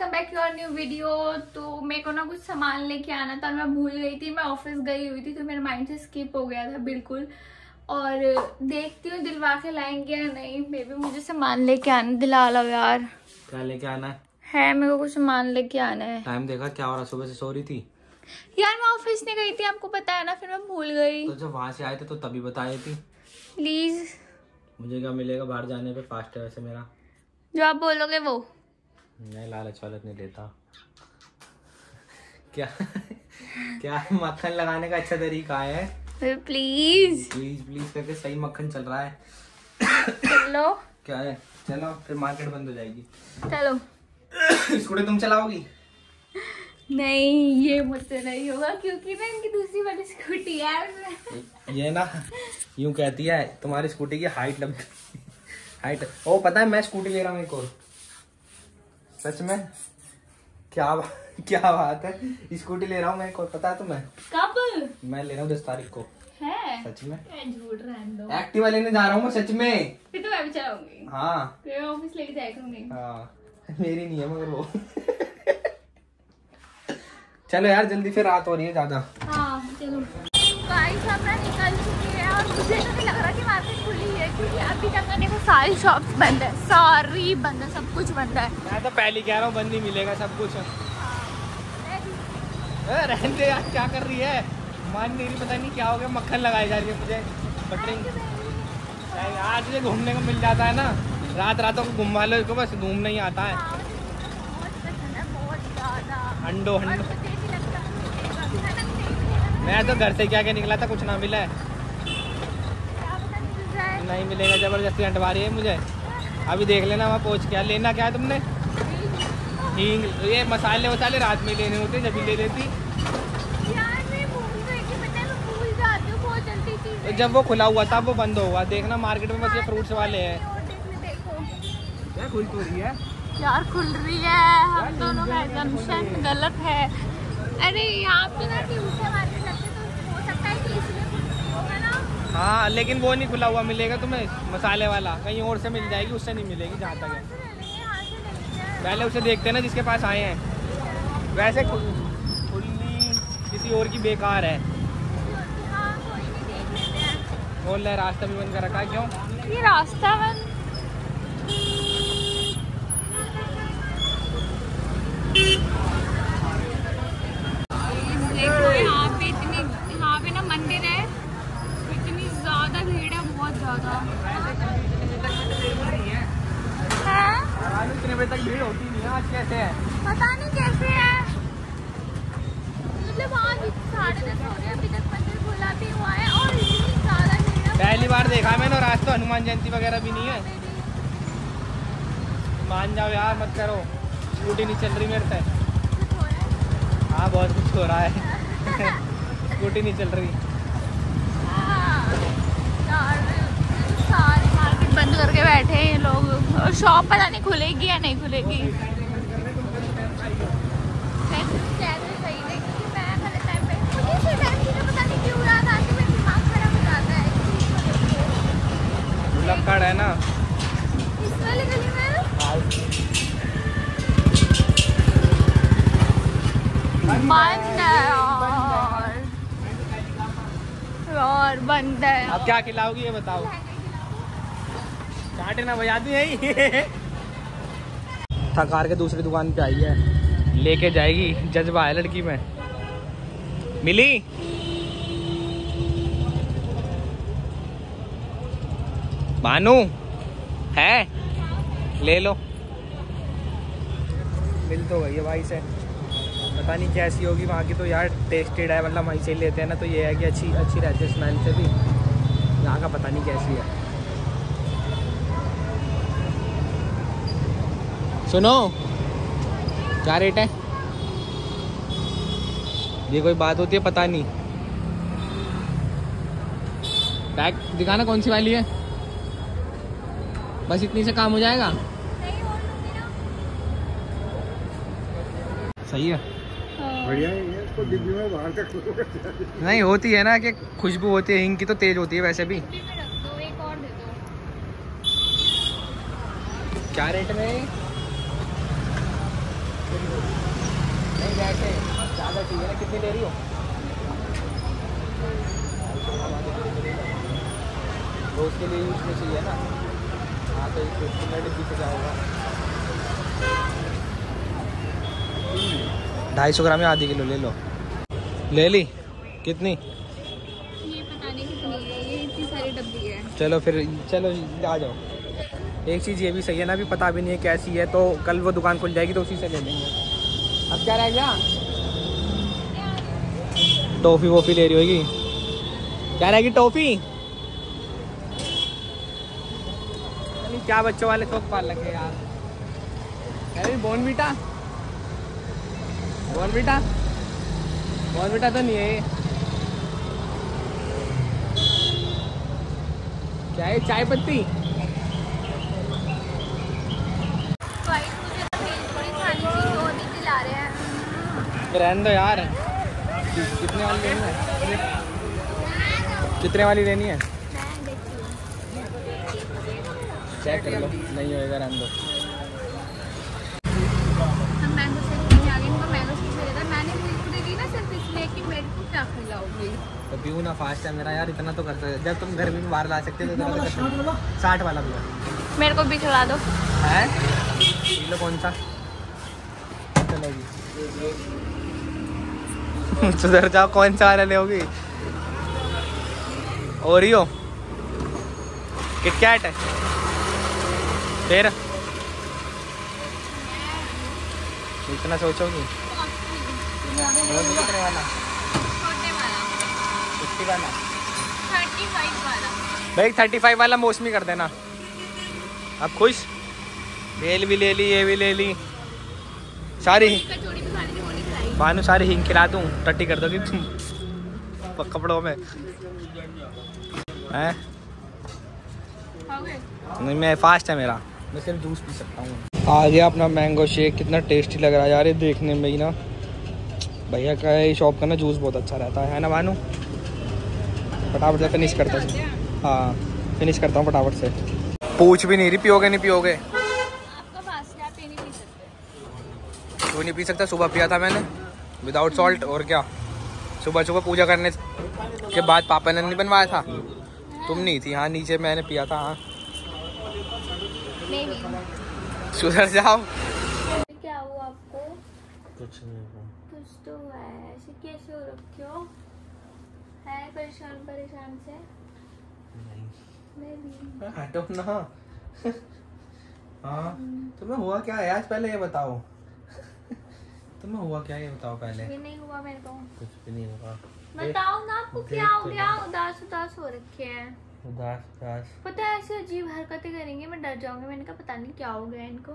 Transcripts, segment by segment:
Welcome back to your new video. तो मेरे को ना कुछ सामान लेके आना था और मैं भूल गई थी, मैं ऑफिस गई हुई थी तो मेरे माइंड से स्किप हो गया था बिल्कुल। और देखती हूँ दिलवा के लाएंगे या नहीं। मे बी मुझे सामान लेके आना, दिला लो यार। क्या लेके आना है मेरे को कुछ सामान लेके आना है। टाइम देखा क्या हो रहा, सुबह से सो रही थी यार मैं ऑफिस नहीं गई थी, आपको पता है ना, फिर मैं भूल गई। तो जब वहां से आए थे तो तभी बताई थी। प्लीज। मुझे क्या मिलेगा बाहर जाने पे, फास्ट है वैसे मेरा। जो आप बोलोगे वो। मैं लालच वालच नहीं देता। क्या क्या मक्खन लगाने का अच्छा तरीका है। प्लीज प्लीज प्लीज करके सही मक्खन चल रहा है। चलो। क्या है, चलो फिर मार्केट बंद हो जाएगी। चलो। स्कूटी तुम चलाओगी? नहीं, ये मुझसे नहीं होगा क्योंकि ना इनकी दूसरी वाली स्कूटी है। ये ना यूं कहती है तुम्हारी स्कूटी की हाइट हाइट। ओ पता है मैं स्कूटी ले रहा हूँ एक और। सच में? क्या बात है, स्कूटी ले रहा हूँ मैं एक और, पता है तुम्हें? कब? मैं ले रहा हूँ 10 तारीख को। है? सच में? झूठ रहने दो। एक्टिवा लेने जा रहा हूँ मैं सच में। फिर तो मैं भी चलाऊंगी। हाँ फिर ऑफिस लेके जाया करूंगी। हाँ मेरी नहीं है मगर वो। चलो यार जल्दी, फिर रात हो रही है ज्यादा। हाँ चलो। गाइस अब मैं निकल चुकी है और मुझे तो नहीं लग रहा कि मार्केट खुली है क्योंकि अभी तक ना देखो सारी शॉप्स बंद है, सारी बंद है, सब कुछ बंद है। मैं तो पहले कह रहा हूँ बंद ही मिलेगा सब कुछ। रहने दे यार, क्या कर रही है, मान नहीं रही, पता नहीं क्या हो गया, मक्खन लगाई जा रही है मुझे बटरिंग। आज मुझे घूमने को मिल जाता है ना, रात रातों को घुमा लो इसको, बस घूमना ही आता है। अंडो अंडो। मैं तो घर से क्या क्या निकला था, कुछ ना मिला है। नहीं मिलेगा, जबरदस्ती हटवा रही है मुझे। अभी देख लेना वहाँ पहुँच के। लेना क्या है तुमने? हींग, ये मसाले वसाले रात में लेने होते, जब भी ले लेती। तो जब वो खुला हुआ था वो बंद हुआ, देखना मार्केट में बस ये फ्रूट्स वाले हैं। क्या खुल तो रही है यार, खुल रही है। हम दोनों का assumption गलत है। अरे यहाँ पे ना ट्यूसडे मार्केट लगती है तो हो सकता है कि इसलिए खुल होगा ना। हाँ लेकिन वो नहीं खुला हुआ मिलेगा तुम्हें, मसाले वाला कहीं और से मिल जाएगी, उससे नहीं मिलेगी जहाँ तक है। पहले उसे देखते हैं ना जिसके पास आए हैं। वैसे खुली किसी और की बेकार है। बोल रहे रास्ता भी बंद कर रखा है, क्यों? ये रास्ता बंद। देखो यहाँ पे ना मंदिर है, इतनी ज्यादा भीड़ है, बहुत ज्यादा। इतने बजे तक भीड़ होती नहीं है, आज कैसे है पता नहीं कैसे है। मतलब आज 10:30 हो रहे, अभी तक मंदिर खुला भी हुआ है और इतनी ज्यादा भीड़ है। पहली बार देखा मैंने। और आज तो हनुमान जयंती वगैरह भी नहीं है। मान जाओ यार, मत करो, स्कूटी नहीं चल रही मेरे से। हाँ बहुत कुछ हो रहा है। स्कूटी नहीं चल रही। सारे मार्केट बंद करके बैठे हैं ये लोग और शॉप पता नहीं खुलेगी या नहीं खुलेगी। लक्कड़ है ना इस वाली गली में। बंद है और बंद है। अब क्या खिलाओगी ये बताओ? चाटे ना बजा दी यही। थकार के दूसरी दुकान पे आई है, लेके जाएगी। जज्बा है लड़की में। मिली? भानु है, ले लो। मिल तो गई है भाई से, पता नहीं कैसी होगी वहाँ की। तो यार टेस्टेड है, मतलब वहीं से लेते हैं ना, तो ये है कि अच्छी रहती है स्मेल से भी। यहाँ का पता नहीं कैसी है। सुनो, क्या रेट है? ये कोई बात होती है? पता नहीं। पैक दिखाना कौन सी वाली है, बस इतनी से काम हो जाएगा। सही है, बढ़िया है ये। इसको डिब्बी में बाहर का नहीं होती है ना कि खुशबू होती है हिंग की, तो तेज होती है वैसे भी। एक और दे दो। क्या रेट में? नहीं वैसे ज़्यादा चाहिए ना, कितनी ले रही हो? तो उसके लिए यूज में चाहिए ना। हाँ तो कितने डिब्बी से क्या होगा? 250 ग्राम या आधी किलो ले लो। ले ली? कितनी? ये पता नहीं कितनी है, ये इतनी सारी डब्बी है। चलो फिर, चलो आ जाओ। एक चीज़ ये भी सही है ना, अभी पता भी नहीं है कैसी है, तो कल वो दुकान खुल जाएगी तो उसी से ले लेंगे। अब क्या रह गया? टॉफ़ी वॉफ़ी ले रही होगी? क्या रहेगी टॉफ़ी? क्या बच्चों वाले थोक पाल लगे यार। अरे बॉर्नवीटा, बॉर्नवीटा, बॉर्नवीटा तो नहीं है ये। क्या है? चाय पत्ती? रहने दो यार। कितने वाली लेनी है? कितने वाली लेनी है? चेक कर लो, नहीं होएगा रहने दो। हम मैंगो शेक पीने आ गए, इनको मैंगो शेक चाहिए था। मैंने बिल्कुल दी ना सिर्फ इसलिए कि मेरे को क्या खिलाओगी। तो पीऊ ना, फास्ट है मेरा यार, इतना तो कर सकते। जब तुम गर्मी में बाहर ला सकते हो तो इतना तो कर सकते हो। 60 वाला भी है। मेरे को भी खिला दो। है? पी लो, कौन सा? चलोगी? सुधर जाओ, कौन सा वाला लोगी? ओरियो, किटकैट है फिर? इतना सोचोगी? कितने वाला? छोटे वाला, 50 वाला? 35 वाला। भाई 35 वाला मौसमी कर देना। अब खुश? बेल भी ले ली, ये भी ले ली, सारी कचौड़ी भी खानी थी, वो नहीं खिलाई। बानू सारी हिंग खिला दूँ, टट्टी कर दोगी तुम कपड़ों में हैं? खाओगे? नहीं, मैं फास्ट है मेरा, मैं सिर्फ जूस पी सकता हूँ। आ गया अपना मैंगो शेक, कितना टेस्टी लग रहा है यार ये देखने में ही ना। भैया का ये शॉप का ना जूस बहुत अच्छा रहता है ना बानू? फटाफट से फिनिश करता हूँ। हाँ फिनिश करता हूँ फटाफट से। पूछ भी नहीं रही पियोगे नहीं पियोगे? आपका पास है, आप ये नहीं पी सकते। क्यों नहीं पी सकता? सुबह पिया था मैंने विदाउट सॉल्ट। और क्या, सुबह सुबह पूजा करने के बाद पापा ने नहीं बनवाया था? तुम नहीं थी? हाँ नीचे मैंने पिया था। हाँ नहीं। सुधर जाओ। क्या हुआ आपको? कुछ नहीं हुआ। कुछ तो है, ऐसे कैसे हो रखे हो? है परेशान परेशान से? मैं भी। हटो ना। हाँ तुम्हें हुआ क्या है आज, पहले ये बताओ। तुम्हें हुआ क्या ये बताओ पहले। ये नहीं हुआ मेरे को। कुछ भी नहीं हुआ। बताओ ना आपको क्या हो गया? उदास उदास हो रखे हैं। उदास उदास? पता है ऐसे अजीब हरकतें करेंगे, मैं डर जाऊंगी। मैंने कहा पता नहीं क्या हो गया इनको।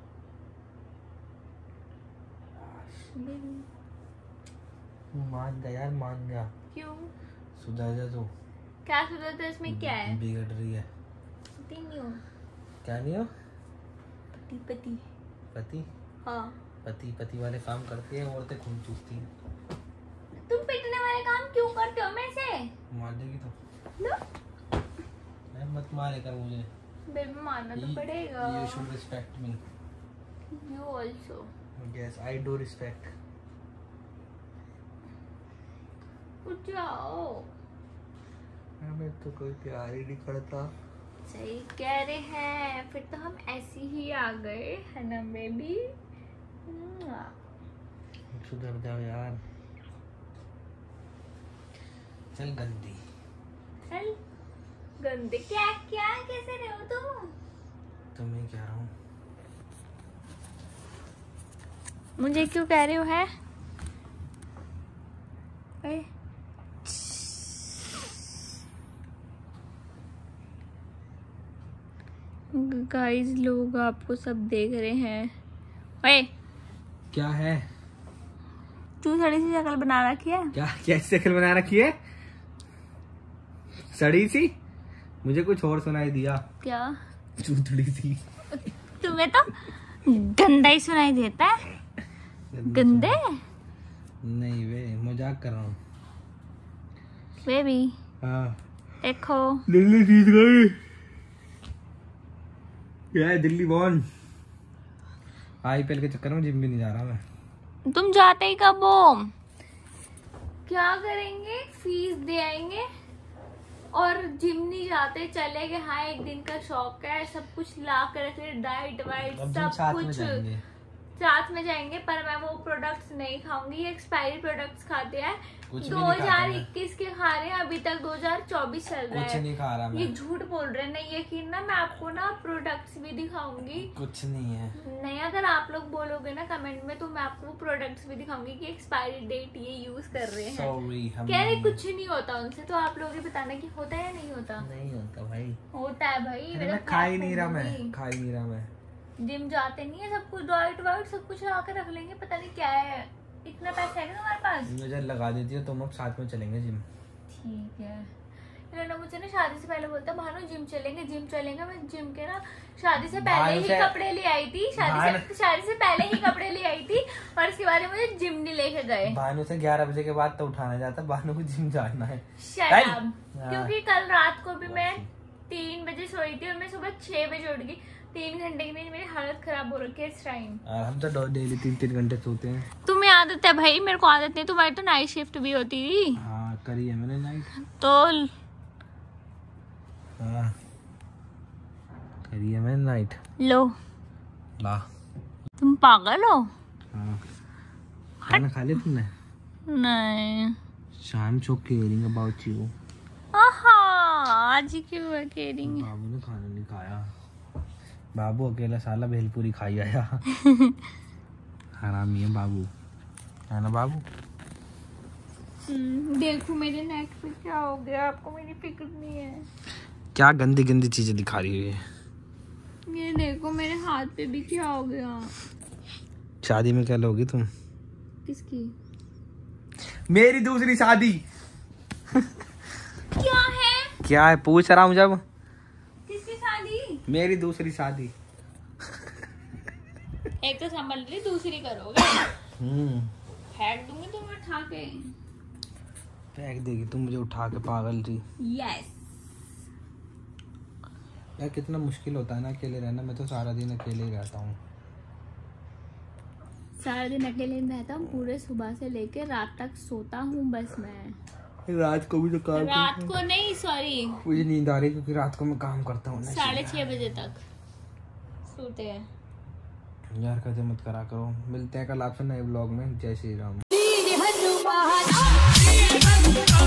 मान गया यार, मान गया। क्यों? सुधर जा तू। क्या सुधरता है? इसमें क्या है? बिगड़ रही है। पति नहीं हो? क्या नहीं हो? पति पति। पति? हाँ। पति पति वाले काम करती है, औरतें खून चूसती हैं। तुम पिटने वाले काम क्यों करते हो मेरे से? मार देगी तो? लो। मत मारे कर मुझे। बेबी मारना तो पड़ेगा। You should respect me. You also. Yes, I do respect. उठ जाओ। हमें तो कोई प्यार ही नहीं करता। सही कह रहे हैं, फिर तो हम ऐसे ही आ गए है ना बेबी। सुधर जाओ यार। चल गंदी। चल गंदे। क्या क्या कैसे रहे हो तुम? तुम्हें कह रहा हूँ। मुझे क्यों कह रहे हो? है गाइस, लोग आपको सब देख रहे हैं। ओए क्या है? तू सड़ी सी शक्ल बना रखी है। क्या कैसी शक्ल बना रखी है? सड़ी सी? मुझे कुछ और सुनाई दिया। क्या? चूतड़ी सी। तुम्हें तो गंदा ही सुनाई देता है। गंदे? नहीं वे, मजाक कर रहा हूँ। बेबी हाँ देखो, दिल्ली जीत गई। क्या है दिल्ली बॉन? IPL के चक्कर में जिम भी नहीं जा रहा मैं। तुम जाते ही कब हो? क्या करेंगे, फीस दे आएंगे और जिम नहीं जाते, चले गए। हाँ, एक दिन का शौक है, सब कुछ ला कर रखे, डाइट वाइट सब कुछ साथ में जाएंगे। पर मैं वो प्रोडक्ट्स नहीं खाऊंगी, ये एक्सपायरी प्रोडक्ट्स खाते हैं। 2021 के खा रहे हैं, अभी तक 2024 चल रहा है। कुछ नहीं खा रहा मैं। ये झूठ बोल रहे हैं। नहीं यकीन ना, मैं आपको ना प्रोडक्ट्स भी दिखाऊंगी। कुछ नहीं है। नहीं, अगर आप लोग बोलोगे ना कमेंट में तो मैं आपको प्रोडक्ट्स भी दिखाऊंगी कि एक्सपायरी डेट ये यूज कर रहे हैं। कह रहे कुछ नहीं होता उनसे, तो आप लोग ही बताना कि होता है या नहीं होता। नहीं होता भाई। होता है भाई। खा ही नहीं रहा मैं। जिम जाते नहीं है, सब कुछ डाइट वाइट सब कुछ ला के रख लेंगे, पता नहीं क्या है। इतना पैसा है ना तुम्हारे पास? मुझे लगा देती हो तुम, अब साथ में चलेंगे जिम। ठीक है। इन्होंने मुझे ना शादी से पहले बोलता भानु जिम चलेंगे। मैं जिम के ना शादी से पहले ही कपड़े ले आई थी। शादी से पहले ही कपड़े ले आई थी और उसके बाद मुझे जिम नहीं लेके गए। भानु से 11 बजे के बाद तो उठाना जाता, भानु को जिम जाना है। क्योंकि कल रात को भी मैं 3 बजे सोई थी और मैं सुबह 6 बजे उठ गई। 3 घंटे की मेरी हालत खराब हो रखी है इस टाइम। हम तो डेली 3-3 घंटे सोते हैं। तुम्हें आदत है भाई, मेरे को आदत नहीं। तुम्हारी तो नाइट शिफ्ट भी होती थी। हाँ, करी है मैंने नाइट तो। हाँ, करी है मैंने नाइट। लो ला। तुम पागल हो? हाँ। खाना खा लिया तुमने? नहीं। शाम सो केयरिंग अबाउट यू। आज ही क्यों है केयरिंग? बाबू ने खाना नहीं खाया। बाबू अकेला साला भेलपूरी खाई आया। हरामी है बाबू, है ना बाबू? देखो मेरे नेक पे क्या हो गया, आपको मेरी फिक्र नहीं है। क्या गंदी गंदी चीजें दिखा रही है। ये देखो मेरे हाथ पे भी क्या हो गया। शादी में क्या लोगी तुम? किसकी? मेरी दूसरी शादी। क्या है पूछ रहा हूँ जब। किसकी शादी? मेरी दूसरी शादी। एक तो संभल ली, दूसरी करोगे। फेंक दूंगी तुम्हें उठा के। फेंक देगी तुम मुझे उठा के, पागल जी। यस। यार कितना मुश्किल होता है ना अकेले रहना। मैं तो सारा दिन अकेले ही रहता हूँ। सारा दिन अकेले रहता हूँ, पूरे सुबह से लेके रात तक सोता हूँ बस। मैं रात को भी तो काम रात को नहीं, सॉरी, मुझे नींद आ रही है क्योंकि रात को मैं काम करता हूँ। 6:30 बजे तक सोते हैं। यार कदे मत करा करो। मिलते हैं कल आपसे नए ब्लॉग में। जय श्री राम।